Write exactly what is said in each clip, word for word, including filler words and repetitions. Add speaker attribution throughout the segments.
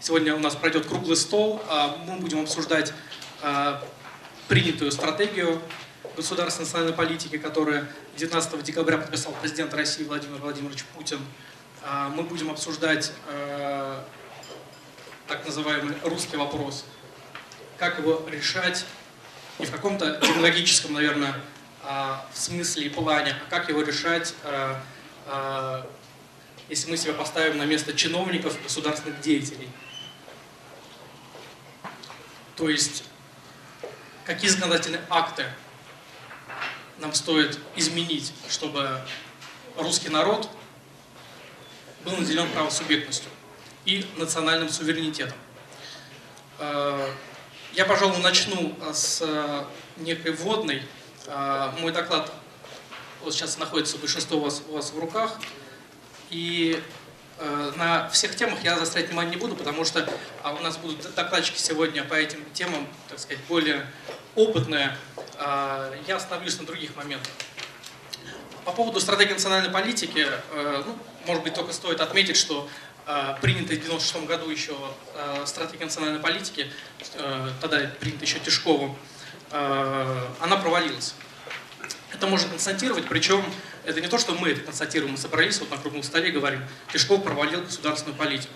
Speaker 1: Сегодня у нас пройдет круглый стол. Мы будем обсуждать принятую стратегию государственной национальной политики, которую девятнадцатого декабря подписал президент России Владимир Владимирович Путин. Мы будем обсуждать так называемый русский вопрос, как его решать не в каком-то идеологическом, наверное, в смысле и плане, а как его решать, если мы себя поставим на место чиновников, государственных деятелей. То есть, какие законодательные акты нам стоит изменить, чтобы русский народ был наделен правосубъектностью и национальным суверенитетом. Я, пожалуй, начну с некой вводной. Мой доклад вот сейчас находится, большинство у вас, у вас в руках. И на всех темах я заострять внимание не буду, потому что у нас будут докладчики сегодня по этим темам, так сказать, более опытные. Я остановлюсь на других моментах. По поводу стратегии национальной политики, ну, может быть, только стоит отметить, что принятая в девяносто шестом году еще стратегия национальной политики, тогда принята еще Тишковым, она провалилась. Это можно констатировать, причем это не то, что мы это констатируем, мы собрались вот на круглом столе и говорим, Тишков провалил государственную политику.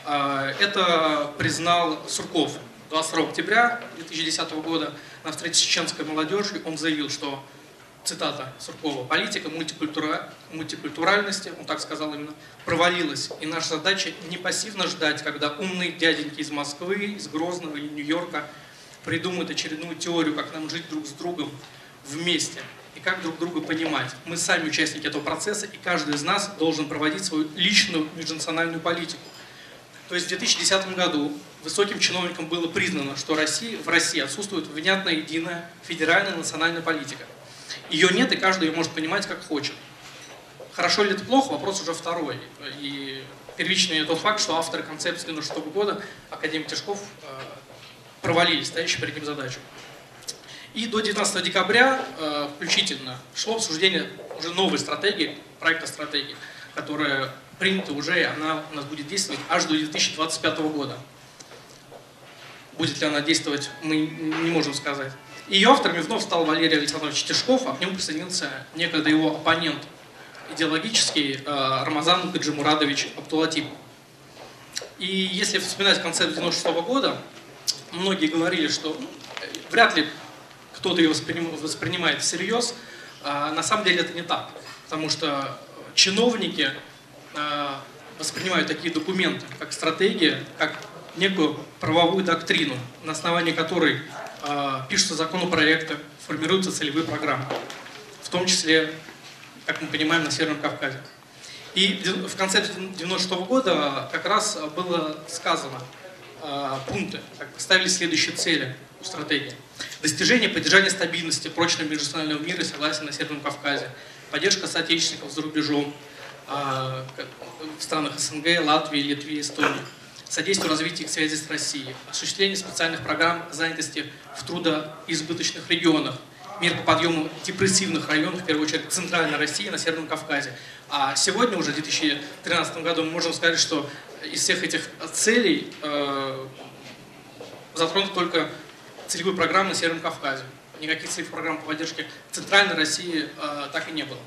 Speaker 1: Это признал Сурков. двадцать второго октября две тысячи десятого года на встрече с чеченской молодежью он заявил, что, цитата Суркова, политика мультикультура... мультикультуральности, он так сказал именно, провалилась. И наша задача не пассивно ждать, когда умные дяденьки из Москвы, из Грозного или Нью-Йорка придумают очередную теорию, как нам жить друг с другом вместе и как друг друга понимать. Мы сами участники этого процесса, и каждый из нас должен проводить свою личную межнациональную политику. То есть в две тысячи десятом году высоким чиновникам было признано, что Россия, в России отсутствует внятная единая федеральная национальная политика. Ее нет, и каждый ее может понимать как хочет. Хорошо ли это плохо, вопрос уже второй. И первичный тот факт, что авторы концепции девяносто шестого года, академик Тишков, провалили стоящую перед ним задачу. И до девятнадцатого декабря включительно шло обсуждение уже новой стратегии, проекта стратегии, которая принята уже, и она у нас будет действовать аж до две тысячи двадцать пятого года. Будет ли она действовать, мы не можем сказать. Ее авторами вновь стал Валерий Александрович Тишков, а к нему присоединился некогда его оппонент идеологический Рамазан Гаджимурадович Абдулатипов. И если вспоминать концепцию девяносто шестого года, многие говорили, что ну, вряд ли кто-то ее воспринимает всерьез. А на самом деле это не так, потому что чиновники воспринимают такие документы, как стратегия, как некую правовую доктрину, на основании которой пишутся законопроекты, формируются целевые программы, в том числе, как мы понимаем, на Северном Кавказе. И в концепции девяносто шестого года как раз было сказано пункты, как поставили следующие цели у стратегии. Достижение, поддержание стабильности, прочного межнационального мира и согласия на Северном Кавказе, поддержка соотечественников за рубежом, в странах СНГ, Латвии, Литве, Эстонии, содействие развитию их связи с Россией, осуществление специальных программ занятости в трудоизбыточных регионах, мер по подъему депрессивных районов, в первую очередь Центральной России, на Северном Кавказе. А сегодня, уже в две тысячи тринадцатом году, мы можем сказать, что из всех этих целей э, затронуты только целевые программы на Северном Кавказе. Никаких целевых программ по поддержке Центральной России э, так и не было.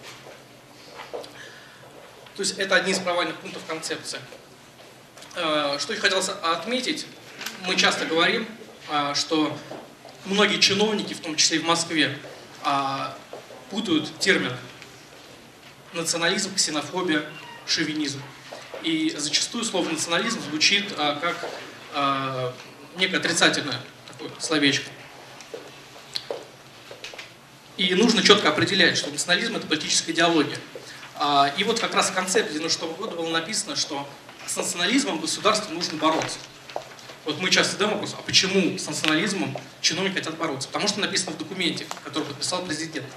Speaker 1: То есть это одни из провальных пунктов концепции. Э, что я хотел отметить, мы часто говорим, э, что многие чиновники, в том числе и в Москве, э, путают термины национализм, ксенофобия, шовинизм. И зачастую слово национализм звучит э, как э, некое отрицательное такое словечко. И нужно четко определять, что национализм – это политическая идеология. Э, и вот как раз в концепции девяносто шестого года было написано, что с национализмом государству нужно бороться. Вот мы часто задаем вопрос, а почему с национализмом чиновники хотят бороться? Потому что написано в документе, который подписал президент.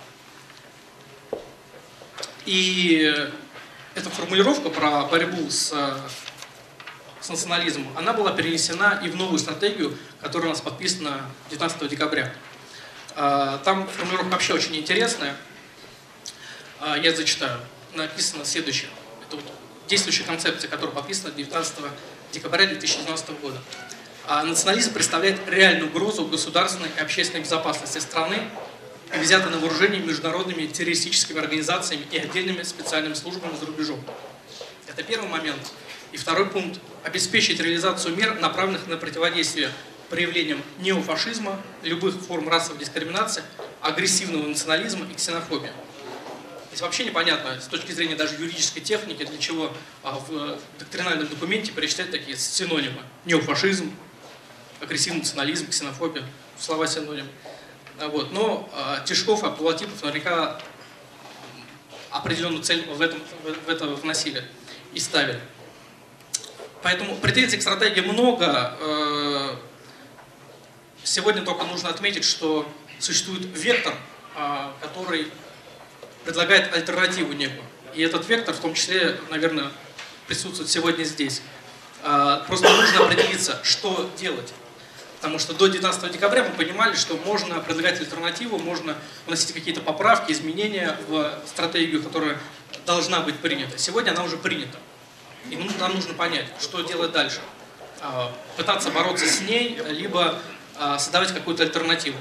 Speaker 1: И эта формулировка про борьбу с, с национализмом, она была перенесена и в новую стратегию, которая у нас подписана девятнадцатого декабря. Там формулировка вообще очень интересная. Я зачитаю. Написано следующее. Это вот действующая концепция, которая подписана девятнадцатого декабря две тысячи девятнадцатого года. А национализм представляет реальную угрозу государственной и общественной безопасности страны и взято на вооружение международными террористическими организациями и отдельными специальными службами за рубежом. Это первый момент. И второй пункт – обеспечить реализацию мер, направленных на противодействие проявлениям неофашизма, любых форм расовой дискриминации, агрессивного национализма и ксенофобии. Здесь вообще непонятно, с точки зрения даже юридической техники, для чего в доктринальном документе перечислять такие синонимы. Неофашизм, агрессивный национализм, ксенофобия, слова синонимы. Вот. Но Тишков и Абдулатипов наверняка определенную цель в, этом, в это вносили и ставили. Поэтому претензий к стратегии много. Сегодня только нужно отметить, что существует вектор, который предлагает альтернативу некую. И этот вектор, в том числе, наверное, присутствует сегодня здесь. Просто нужно определиться, что делать. Потому что до девятнадцатого декабря мы понимали, что можно предлагать альтернативу, можно вносить какие-то поправки, изменения в стратегию, которая должна быть принята. Сегодня она уже принята. И нам нужно понять, что делать дальше. Пытаться бороться с ней, либо создавать какую-то альтернативу.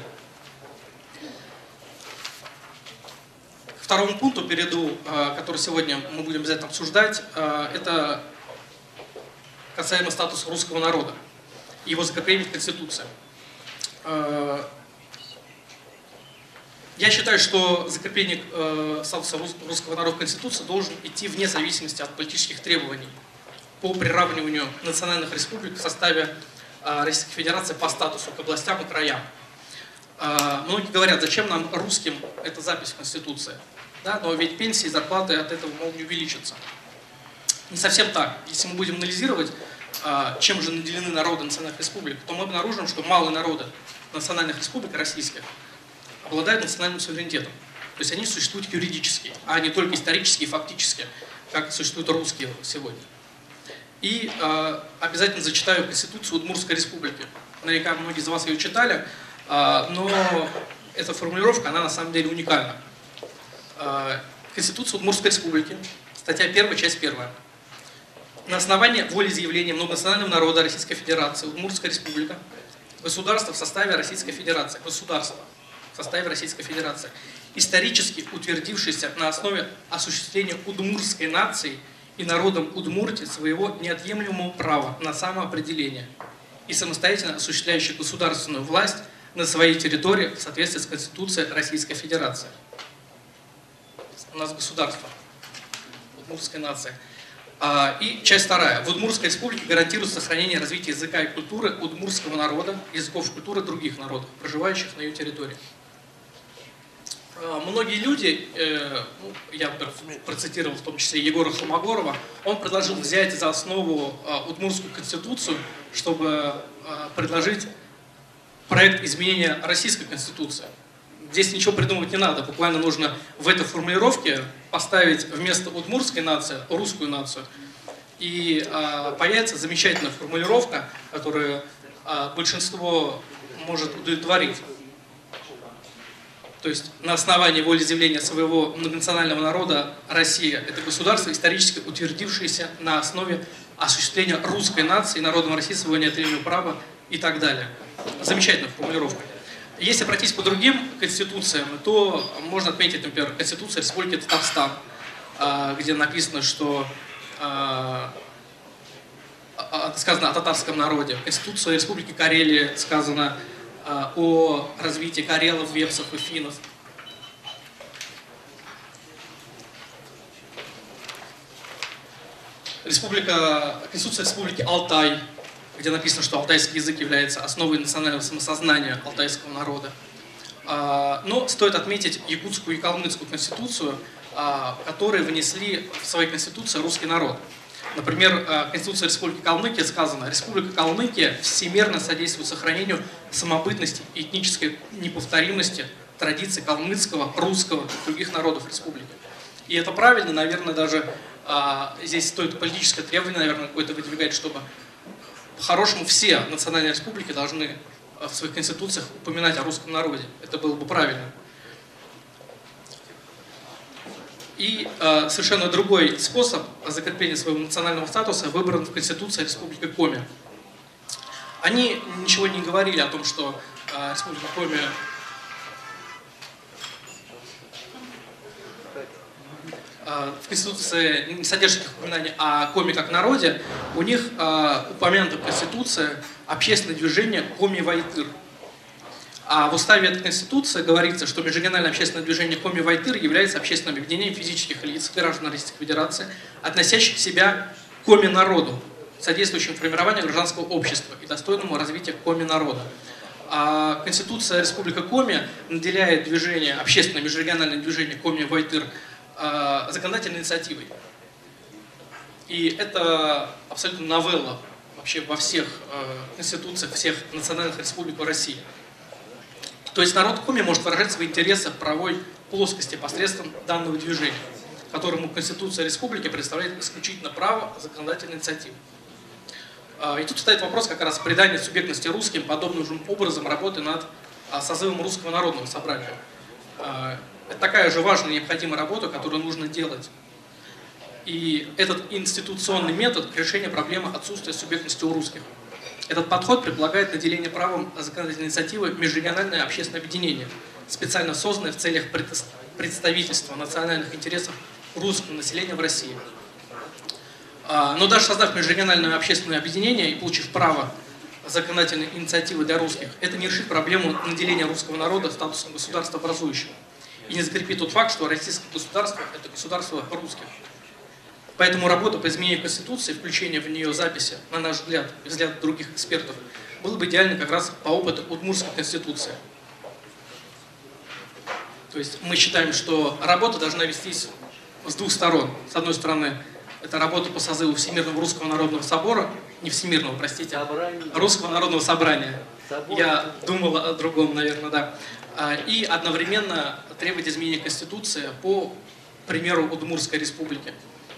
Speaker 1: К второму пункту перейду, который сегодня мы будем обязательно обсуждать. Это касаемо статуса русского народа. Его закрепление в Конституции. Я считаю, что закрепление статуса русского народа в Конституции должен идти вне зависимости от политических требований по приравниванию национальных республик в составе Российской Федерации по статусу к областям и краям. Многие говорят, зачем нам, русским, эта запись в Конституции? Да, но ведь пенсии и зарплаты от этого могут не увеличиться. Не совсем так. Если мы будем анализировать, чем же наделены народы национальных республик, то мы обнаружим, что малые народы национальных республик российских обладают национальным суверенитетом. То есть они существуют юридически, а не только исторически и фактически, как существуют русские сегодня. И э, обязательно зачитаю Конституцию Удмуртской республики. Наверняка многие из вас ее читали, э, но эта формулировка, она на самом деле уникальна. Э, Конституция Удмуртской республики, статья первая, часть первая. На основании волеизъявления многонационального народа Российской Федерации, Удмуртская республика, государство в составе Российской Федерации, государство в составе Российской Федерации, исторически утвердившееся на основе осуществления удмуртской нации и народом Удмуртии своего неотъемлемого права на самоопределение и самостоятельно осуществляющий государственную власть на своей территории в соответствии с Конституцией Российской Федерации. У нас государство, удмуртская нация. И часть вторая. В Удмуртской республике гарантируется сохранение и развитие языка и культуры удмуртского народа, языков и культуры других народов, проживающих на ее территории. Многие люди, ну, я процитировал в том числе Егора Холмогорова, он предложил взять за основу Удмуртскую конституцию, чтобы предложить проект изменения Российской конституции. Здесь ничего придумывать не надо, буквально нужно в этой формулировке поставить вместо удмуртской нации русскую нацию. И а, появится замечательная формулировка, которая а, большинство может удовлетворить. То есть на основании волеизъявления своего многонационального народа Россия – это государство, исторически утвердившееся на основе осуществления русской нации, народом России своего неотъемлемого права и так далее. Замечательная формулировка. Если пройтись по другим конституциям, то можно отметить, например, Конституция Республики Татарстан, где написано, что сказано о татарском народе. Конституция Республики Карелия сказано о развитии карелов, вепсов и финнов. Республика, Конституция Республики Алтай, где написано, что алтайский язык является основой национального самосознания алтайского народа. Но стоит отметить якутскую и калмыцкую конституцию, которые внесли в свои конституции русский народ. Например, в Конституции Республики Калмыкия сказано: Республика Калмыкия всемерно содействует сохранению самобытности и этнической неповторимости традиций калмыцкого, русского и других народов республики. И это правильно, наверное, даже здесь стоит политическое требование, наверное, какое-то выдвигать, чтобы по-хорошему все национальные республики должны в своих конституциях упоминать о русском народе. Это было бы правильно. И э, совершенно другой способ закрепления своего национального статуса выбран в Конституции Республики Коми. Они ничего не говорили о том, что э, Республика Коми э, в Конституции не содержит упоминаний о Коми как народе. У них э, упомянуто в Конституции общественное движение Коми-Вайтыр. А в уставе этой Конституции говорится, что межрегиональное общественное движение Коми-Вайтыр является общественным объединением физических лиц, граждан Российской Федерации, относящих себя к Коми-народу, содействующим формированию гражданского общества и достойному развитию Коми-народа. А Конституция Республики Коми наделяет движение, общественное межрегиональное движение Коми-Вайтыр законодательной инициативой. И это абсолютно новелла вообще во всех конституциях всех национальных республик России. То есть народ Коми может выражать свои интересы в правовой плоскости посредством данного движения, которому Конституция Республики предоставляет исключительно право законодательной инициативы. И тут стоит вопрос как раз придания субъектности русским подобным же образом работы над созывом Русского народного собрания. Это такая же важная и необходимая работа, которую нужно делать. И этот институционный метод решения проблемы отсутствия субъектности у русских. Этот подход предполагает наделение правом законодательной инициативы межрегиональное общественное объединение, специально созданное в целях представительства национальных интересов русского населения в России. Но даже создав межрегиональное общественное объединение и получив право законодательной инициативы для русских, это не решит проблему наделения русского народа статусом государства образующего и не закрепит тот факт, что российское государство – это государство русских. Поэтому работа по изменению Конституции, включение в нее записи, на наш взгляд и взгляд других экспертов, было бы идеально как раз по опыту Удмуртской Конституции. То есть мы считаем, что работа должна вестись с двух сторон. С одной стороны, это работа по созыву Всемирного Русского Народного Собора, не Всемирного, простите, а Русского Народного Собрания. Я думал о другом, наверное, да. И одновременно требовать изменения Конституции по примеру Удмуртской Республики.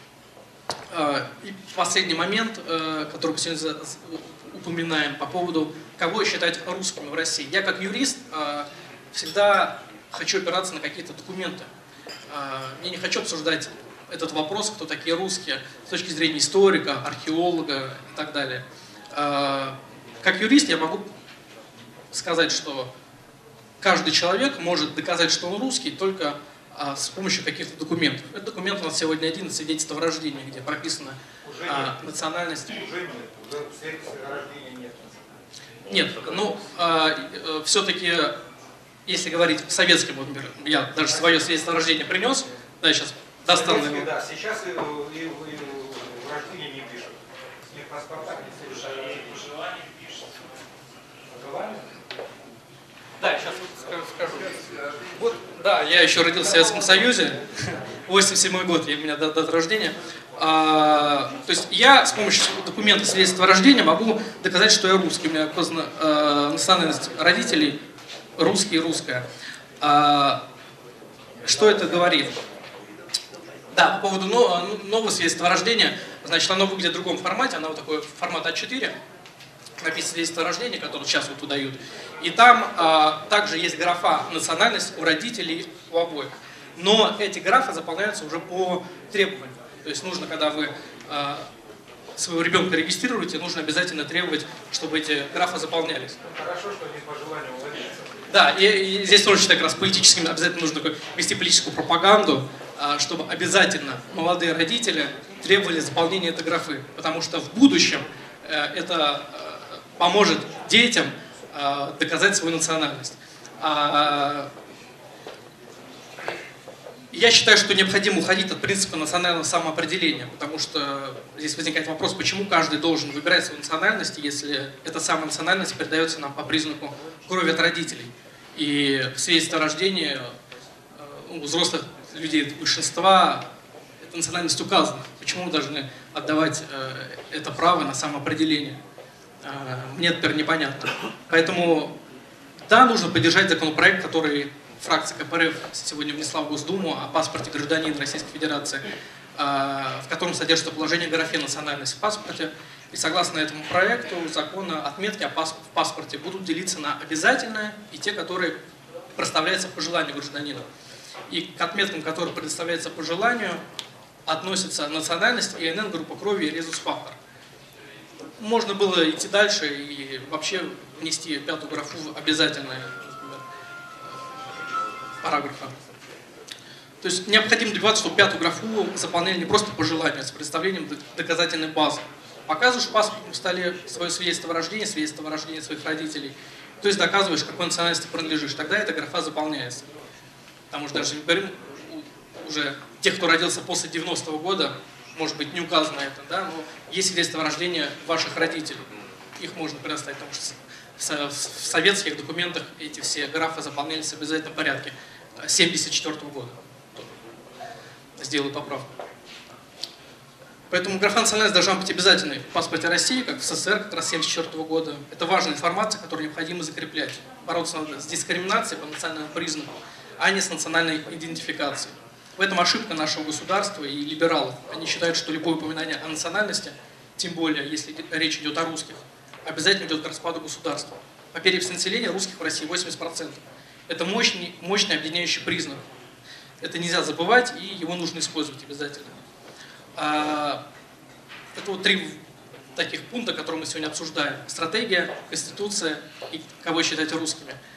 Speaker 1: И последний момент, который мы сегодня упоминаем по поводу, кого считать русскими в России. Я как юрист всегда хочу опираться на какие-то документы. Я не хочу обсуждать этот вопрос, кто такие русские, с точки зрения историка, археолога и так далее. Как юрист я могу сказать, что каждый человек может доказать, что он русский, только с помощью каких-то документов. Этот документ у нас сегодня один, свидетельство о рождении, где прописана а, национальность. Уже нет, уже свидетельства о рождении нет. Нет, ну, а, все-таки, если говорить советским, вот, я даже свое свидетельство о рождении принес, да, сейчас достану его. Да, сейчас и, и, и в рождении не пишут. С них паспорта не совершают. Желание пишут. Желание? Да, сейчас скажу. Вот, да, я еще родился в Советском Союзе, восемьдесят седьмой год, у меня дата рождения. А, то есть я с помощью документа свидетельства о рождении могу доказать, что я русский. У меня просто а, национальность родителей русский и русская. А, что это говорит? Да, по поводу нового свидетельства о рождении, значит, оно выглядит в другом формате, оно вот такой формат а четыре. Написано свидетельство о рождении, которое сейчас вот выдают. И там а, также есть графа национальность у родителей, у обоих. Но эти графы заполняются уже по требованию. То есть нужно, когда вы а, своего ребенка регистрируете, нужно обязательно требовать, чтобы эти графы заполнялись. Хорошо, что не по желанию владельца. Да, и, и здесь тоже как раз политическим обязательно нужно вести политическую пропаганду, а, чтобы обязательно молодые родители требовали заполнения этой графы. Потому что в будущем а, это поможет детям э, доказать свою национальность. А, я считаю, что необходимо уходить от принципа национального самоопределения, потому что здесь возникает вопрос, почему каждый должен выбирать свою национальность, если эта самая национальность передается нам по признаку крови от родителей. И в свидетельстве о рождении э, у взрослых людей большинства эта национальность указана. Почему мы должны отдавать э, это право на самоопределение? Мне теперь непонятно. Поэтому, да, нужно поддержать законопроект, который фракция ка пэ эр эф сегодня внесла в Госдуму о паспорте гражданина Российской Федерации, в котором содержится положение о графе национальность в паспорте. И согласно этому проекту закона отметки о паспорте, в паспорте будут делиться на обязательные и те, которые проставляются по желанию гражданина. И к отметкам, которые предоставляются по желанию, относятся национальность, ИНН, группа крови и резус-фактор. Можно было идти дальше и вообще внести пятую графу в обязательные, например, параграфы. То есть необходимо добиваться, чтобы пятую графу заполняли не просто по желанию, а с представлением доказательной базы. Показываешь в паспортном столе свое свидетельство о рождении, свидетельство о рождении своих родителей. То есть доказываешь, какой национальности принадлежишь. Тогда эта графа заполняется. Потому что даже не говорим уже тех, кто родился после девяностого года, может быть, не указано это, да, но есть свидетельство о рождении ваших родителей. Их можно предоставить, потому что в советских документах эти все графы заполнялись в обязательном порядке семьдесят четвёртого года. Сделаю поправку. Поэтому графа национальность должна быть обязательной в паспорте России, как в СССР, как раз семьдесят четвёртого года. Это важная информация, которую необходимо закреплять. Бороться надо с дискриминацией по национальному признаку, а не с национальной идентификацией. В этом ошибка нашего государства и либералов. Они считают, что любое упоминание о национальности, тем более, если речь идет о русских, обязательно идет к распаду государства. По переписи населения русских в России восемьдесят процентов. Это мощный, мощный объединяющий признак. Это нельзя забывать, и его нужно использовать обязательно. Это вот три таких пункта, которые мы сегодня обсуждаем. Стратегия, конституция и кого считать русскими.